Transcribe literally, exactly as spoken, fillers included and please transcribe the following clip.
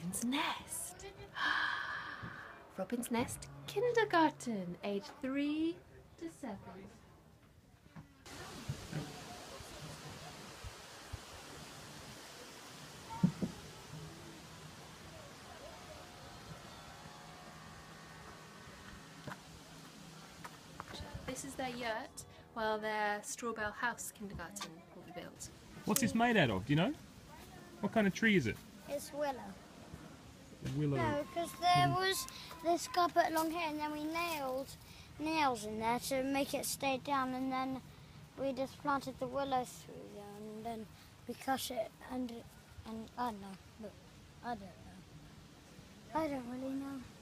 Robin's Nest. Robin's Nest Kindergarten, age three to seven. This is their yurt, while their Strawbell House Kindergarten will be built. What's this made out of, do you know? What kind of tree is it? It's willow. Willow. No, because there was this guy put long hair and then we nailed nails in there to make it stay down, and then we just planted the willow through there and then we cut it and, and I don't know, but I don't know. I don't really know.